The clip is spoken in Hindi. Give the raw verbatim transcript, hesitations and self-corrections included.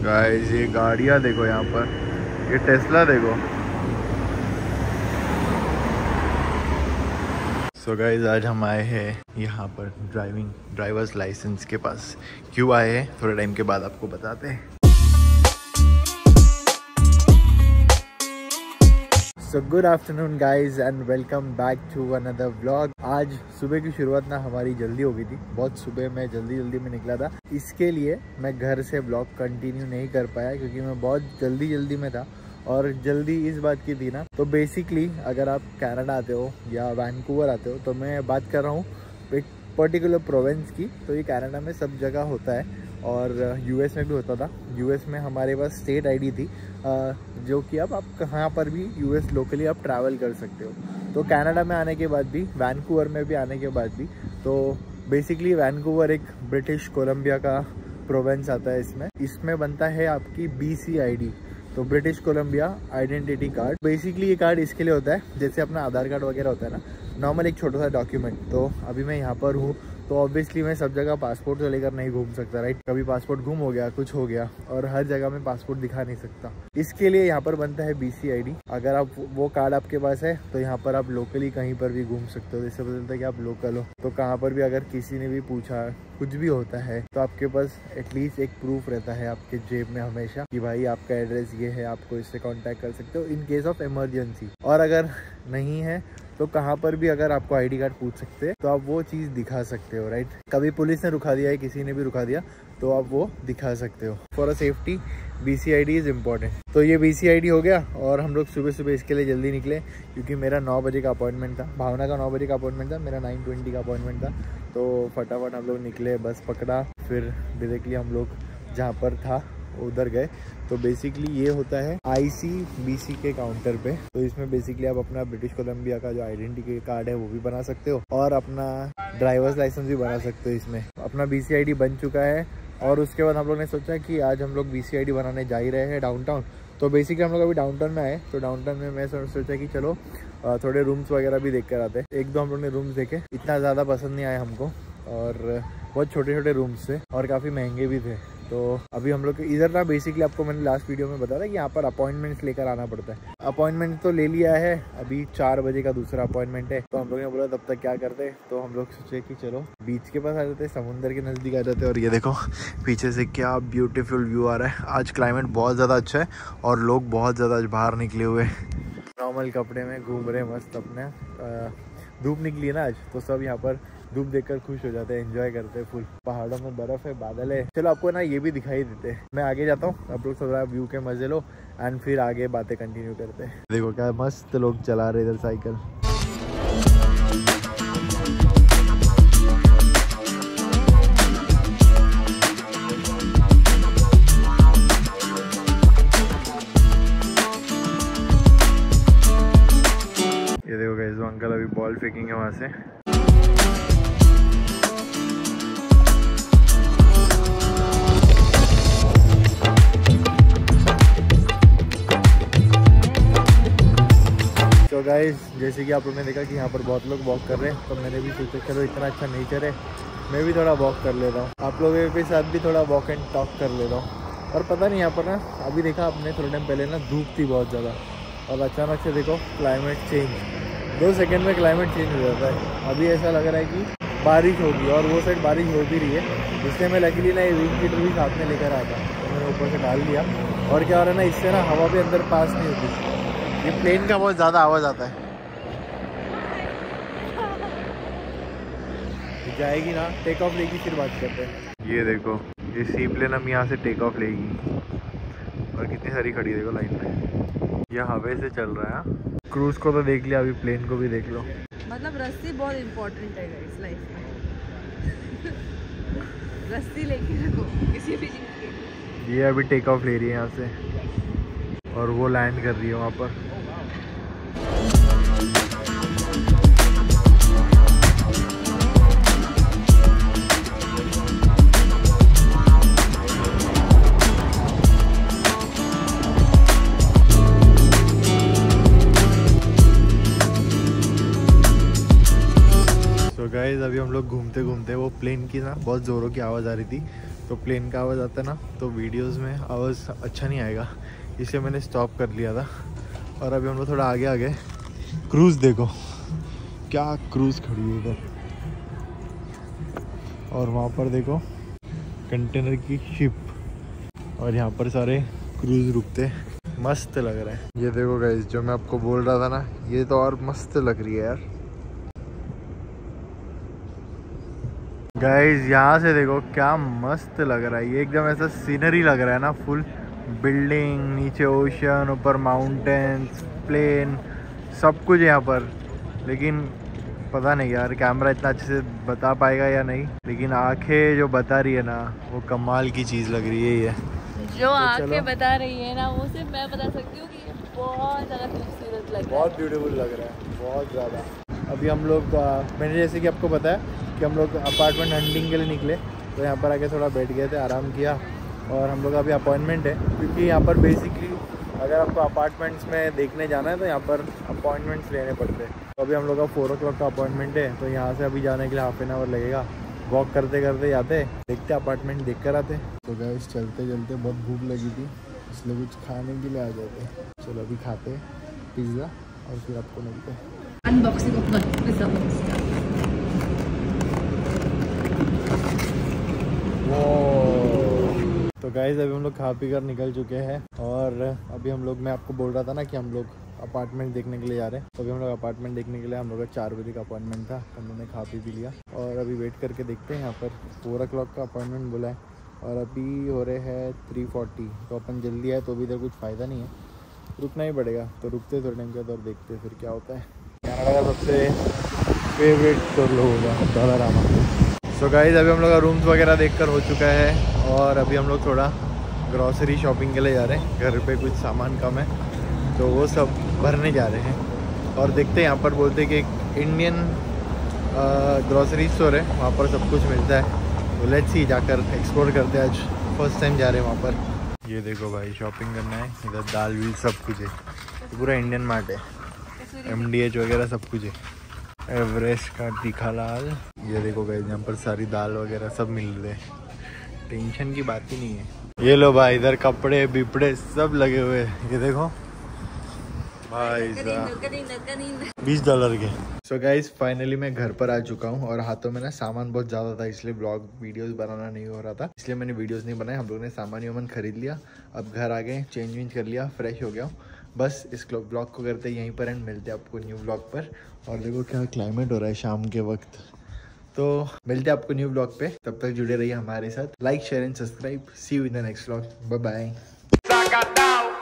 गाइस ये गाड़ियाँ देखो यहाँ पर, ये टेस्ला देखो। सो so गाइस आज हम आए हैं यहाँ पर ड्राइविंग ड्राइवर्स लाइसेंस के पास। क्यों आए हैं थोड़े टाइम के बाद आपको बताते हैं। So good afternoon guys and welcome back to another vlog. आज सुबह की शुरुआत ना हमारी जल्दी हो गई थी, बहुत सुबह मैं जल्दी जल्दी में निकला था, इसके लिए मैं घर से व्लॉग कंटिन्यू नहीं कर पाया क्योंकि मैं बहुत जल्दी जल्दी में था। और जल्दी इस बात की थी ना, तो बेसिकली अगर आप कनाडा आते हो या वैंकूवर आते हो तो मैं बात कर रहा हूँ एक पर्टिकुलर प्रोविंस की। तो ये कनाडा में सब जगह होता है और यूएस में भी होता था। यूएस में हमारे पास स्टेट आईडी थी जो कि अब आप कहाँ पर भी यूएस लोकली आप ट्रैवल कर सकते हो। तो कनाडा में आने के बाद भी, वैंकूवर में भी आने के बाद भी, तो बेसिकली वैंकूवर एक ब्रिटिश कोलंबिया का प्रोविंस आता है। इसमें इसमें बनता है आपकी बीसी आईडी, तो British Columbia identity card. Basically ये कार्ड इसके लिए होता है जैसे अपना आधार कार्ड वगैरह होता है ना, नॉर्मल एक छोटा सा डॉक्यूमेंट। तो अभी मैं यहाँ पर हूँ तो ऑब्वियसली मैं सब जगह पासपोर्ट तो लेकर नहीं घूम सकता, राइट। कभी पासपोर्ट गुम हो गया, कुछ हो गया, और हर जगह में पासपोर्ट दिखा नहीं सकता। इसके लिए यहाँ पर बनता है बीसी आईडी। अगर आप वो कार्ड आपके पास है तो यहाँ पर आप लोकली कहीं पर भी घूम सकते हो। जैसे बोलते हैं कि आप लोकल हो, तो कहाँ पर भी अगर किसी ने भी पूछा कुछ भी होता है तो आपके पास एटलीस्ट एक प्रूफ रहता है आपके जेब में हमेशा कि भाई आपका एड्रेस ये है, आपको इससे कांटेक्ट कर सकते हो इन केस ऑफ इमरजेंसी। और अगर नहीं है तो कहाँ पर भी अगर आपको आईडी कार्ड पूछ सकते हैं तो आप वो चीज़ दिखा सकते हो, राइट। कभी पुलिस ने रुका दिया है, किसी ने भी रुका दिया तो आप वो दिखा सकते हो। For a safety BC ID is important. तो ये बीसी आईडी हो गया और हम लोग सुबह सुबह इसके लिए जल्दी निकले क्योंकि मेरा नौ बजे का अपॉइंटमेंट था। भावना का नौ बजे का अपॉइंटमेंट था, मेरा नाइन ट्वेंटी का अपॉइंटमेंट था। तो फटाफट हम लोग निकले, बस पकड़ा, फिर डायरेक्टली हम लोग जहाँ पर था उधर गए। तो बेसिकली ये होता है आईसीबीसी के काउंटर पे। तो इसमें बेसिकली आप अपना ब्रिटिश कोलंबिया का जो आइडेंटिटी कार्ड है वो भी बना सकते हो और अपना ड्राइवर्स लाइसेंस भी बना सकते हो। इसमें अपना बीसी आईडी बन चुका है और उसके बाद हम लोग ने सोचा कि आज हम लोग बीसी आईडी बनाने जा ही रहे हैं डाउनटाउन। तो बेसिकली हम लोग अभी डाउनटाउन में आए, तो डाउनटाउन में मैं सोचा कि चलो थोड़े रूम्स वगैरह भी देख कर आते हैं। एक दो हम लोग ने रूम्स देखे, इतना ज़्यादा पसंद नहीं आया हमको और बहुत छोटे छोटे रूम्स थे और काफ़ी महंगे भी थे। तो अभी हम लोग इधर ना, बेसिकली आपको मैंने लास्ट वीडियो में बताया था कि यहाँ पर अपॉइंटमेंट्स लेकर आना पड़ता है। अपॉइंटमेंट तो ले लिया है, अभी चार बजे का दूसरा अपॉइंटमेंट है। तो हम लोग ने बोला तब तक क्या करते, तो हम लोग सोचे कि चलो बीच के पास आ जाते, समुंदर के नज़दीक आ जाते। और ये देखो पीछे से क्या ब्यूटीफुल व्यू आ रहा है। आज क्लाइमेट बहुत ज़्यादा अच्छा है और लोग बहुत ज़्यादा बाहर निकले हुए, नॉर्मल कपड़े में घूम रहे मस्त अपने। धूप निकली है ना आज, तो सब यहाँ पर धूप देखकर खुश हो जाते हैं, एंजॉय करते हैं फुल। पहाड़ों में बर्फ है, बादल है। चलो आपको ना ये भी दिखाई देते हैं। मैं आगे जाता हूँ, आप लोग थोड़ा व्यू के मजे लो एंड फिर आगे बातें कंटिन्यू करते हैं। देखो क्या मस्त लोग चला रहे इधर साइकिल। ये देखो गाइस, वो अंकल अभी बॉल फेंकेंगे वहां से। तो गाइस जैसे कि आप लोगों ने देखा कि यहाँ पर बहुत लोग वॉक कर रहे हैं, तो मैंने भी सोचा चलो इतना अच्छा नेचर है, मैं भी थोड़ा वॉक कर लेता हूँ, आप लोगों के साथ भी थोड़ा वॉक एंड टॉक कर लेता हूँ। और पता नहीं यहाँ पर ना, अभी देखा आपने थोड़े टाइम पहले ना धूप थी बहुत ज़्यादा और अचानक से देखो क्लाइमेट चेंज, दो सेकेंड में क्लाइमेट चेंज हो जाता है। अभी ऐसा लग रहा है कि बारिश होगी और वो साइड बारिश हो भी रही है। इसलिए मैं लकीली ना ये विंड हीटर भी साथ में लेकर आता, तो मैंने ऊपर से डाल दिया। और क्या हो रहा है ना, इससे ना हवा भी अंदर पास नहीं होती। ये प्लेन का बहुत ज़्यादा आवाज़ आता है। जाएगी ना, टेक ऑफ लेगी फिर बात करते हैं। ये देखो ये सी प्लेन हम यहाँ से टेक ऑफ लेगी और कितनी सारी खड़ी देखो लाइन में। यह हवा से चल रहा है। क्रूज को तो देख लिया, अभी प्लेन को भी देख लो। मतलब रस्सी बहुत इम्पोर्टेंट है गाइस लाइफ में। रस्सी लेके रखो किसी भी चीज़ की। ये अभी टेक ऑफ ले रही है यहाँ से और वो लैंड कर रही है वहाँ पर। गाइस अभी हम लोग घूमते घूमते, वो प्लेन की ना बहुत ज़ोरों की आवाज़ आ रही थी, तो प्लेन का आवाज़ आता है ना, तो वीडियोस में आवाज़ अच्छा नहीं आएगा, इसलिए मैंने स्टॉप कर लिया था। और अभी हम लोग थोड़ा आगे आगे, क्रूज़ देखो क्या क्रूज़ खड़ी है इधर, और वहाँ पर देखो कंटेनर की शिप, और यहाँ पर सारे क्रूज़ रुकते, मस्त लग रहा है। ये देखो गाइस, जो मैं आपको बोल रहा था ना, ये तो और मस्त लग रही है यार। गाइस यहाँ से देखो क्या मस्त लग रहा है, ये एकदम ऐसा सीनरी लग रहा है ना, फुल बिल्डिंग, नीचे ओशन, ऊपर माउंटेन्स, प्लेन, सब कुछ यहाँ पर। लेकिन पता नहीं यार कैमरा इतना अच्छे से बता पाएगा या नहीं, लेकिन आंखें जो बता रही है ना, वो कमाल की चीज़ लग रही है। ये जो तो आंखें बता रही है ना, वो सिर्फ मैं बता सकती हूँ कि बहुत ज़्यादा खूबसूरत लग रहा है, बहुत ब्यूटीफुल लग रहा है, बहुत ज़्यादा। अभी हम लोग, मैंने जैसे कि आपको बताया कि हम लोग अपार्टमेंट हंटिंग के लिए निकले, तो यहाँ पर आके थोड़ा बैठ गए थे, आराम किया। और हम लोग अभी अपॉइंटमेंट है, क्योंकि यहाँ पर बेसिकली अगर आपको अपार्टमेंट्स में देखने जाना है तो यहाँ पर अपॉइंटमेंट्स लेने पड़ते हैं। तो अभी हम लोग का फोर ओ क्लॉक का अपॉइंटमेंट है, तो यहाँ से अभी जाने के लिए हाफ एन आवर लगेगा। वॉक करते करते जाते, देखते अपार्टमेंट देख कर आते। तो गाइस चलते चलते बहुत भूख लगी थी, इसलिए कुछ खाने के लिए आ जाते। चलो अभी खाते पिज़्ज़ा और फिर आपको मिलते हैं। Unboxing of pizza box. तो गाइस अभी हम लोग खा पी कर निकल चुके हैं, और अभी हम लोग, मैं आपको बोल रहा था ना कि हम लोग अपार्टमेंट देखने के लिए जा रहे हैं। तो अभी हम लोग अपार्टमेंट देखने के लिए, हम लोग का चार बजे का अपॉइंटमेंट था, तो हम लोगों ने खा पी भी लिया, और अभी वेट करके देखते हैं। यहाँ पर फोर ओ क्लॉक का अपॉइंटमेंट बोला है, और अभी हो रहे हैं थ्री फोर्टी, तो अपन जल्दी आए तो अभी इधर कुछ फ़ायदा नहीं है, रुकना ही पड़ेगा। तो रुकते थोड़े टाइम के बाद और देखते फिर क्या होता है। कनाडा का सबसे फेवरेट स्टोर लोगों का डॉलरामा। सो गाइस अभी हम लोग का रूम्स वगैरह देखकर हो चुका है, और अभी हम लोग थोड़ा ग्रॉसरी शॉपिंग के लिए जा रहे हैं। घर पे कुछ सामान कम है, तो वो सब भरने जा रहे हैं। और देखते हैं, यहाँ पर बोलते हैं कि एक इंडियन ग्रॉसरी स्टोर है, वहाँ पर सब कुछ मिलता है। तो लेट्स सी, जाकर एक्सप्लोर करते हैं। आज फर्स्ट टाइम जा रहे हैं वहाँ पर। ये देखो भाई, शॉपिंग करना है, इधर दाल वील सब कुछ है, तो पूरा इंडियन मार्ट है, एम डी एच वगैरह सब कुछ है। एवरेस्ट का तीखा लाल, ये देखो गाइस, यहाँ पर सारी दाल वगैरह सब मिल रहे हैं, टेंशन की बात ही नहीं है। ये लो भाई, इधर कपड़े बिपड़े सब लगे हुए हैं, ये देखो भाई साहब, बीस डॉलर के। सो गाइस फाइनली मैं घर पर आ चुका हूँ, और हाथों में ना सामान बहुत ज़्यादा था, इसलिए ब्लॉग वीडियोस बनाना नहीं हो रहा था, इसलिए मैंने वीडियोस नहीं बनाए। हम लोग ने सामान वामान खरीद लिया, अब घर आ गए, चेंज वेंज कर लिया, फ्रेश हो गया हूँ। बस इस ब्लॉग को करते यहीं पर एंड, मिलते हैं आपको न्यू ब्लॉग पर। और देखो क्या क्लाइमेट हो रहा है शाम के वक्त। तो मिलते हैं आपको न्यू ब्लॉग पे, तब तक जुड़े रहिए हमारे साथ। Like share and subscribe. See you in the next blog, bye bye.